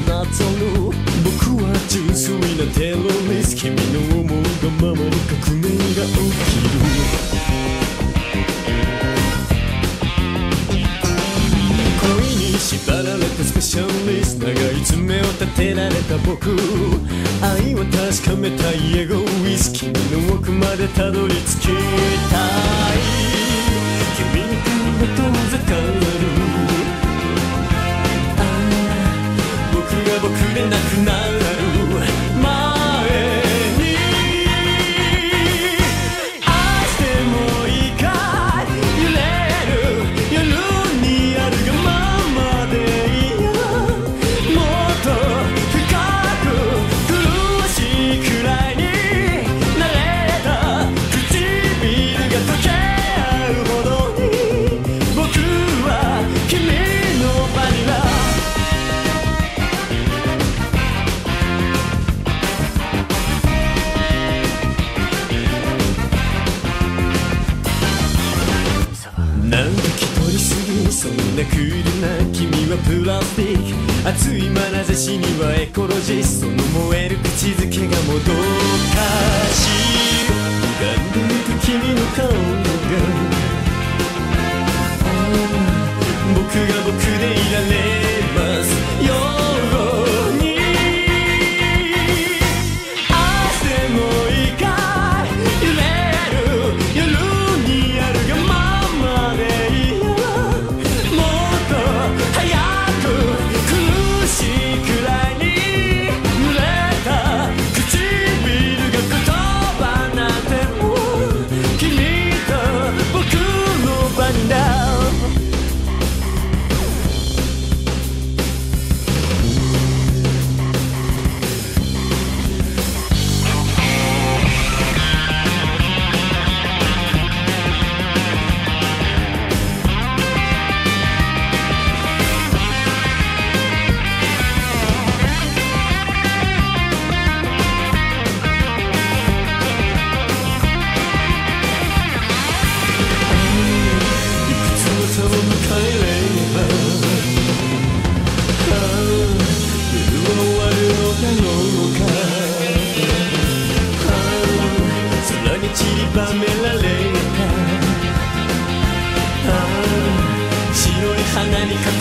なったの。僕は純粋なテロリスト、君の思うがままに革命が起きる。恋に縛られたスペシャリスト、長い爪を立てられた僕、愛は確かめたいエゴイス、君の奥までたどり着きたい。君の髪が遠ざかる、僕が僕でなくなる前に、愛してもいいかい、揺れる夜にあるがままでいいよ。もっと深く苦しいくらいに慣れた唇が溶け合うほどに、僕は君のバニラ。なんか気取りすぎ、そんなクールな君はプラスティック、熱い眼差しにはエコロジスト、その燃える口づけがもどかしい。歪んでいく君の顔が、僕が僕でいられますように。愛してもいいかい、揺れる夜にあるがままでいいよ。もっと早く苦しいくらいに濡れた唇が言葉なんてもう、君と僕のバニラ。散りばめられた白い花に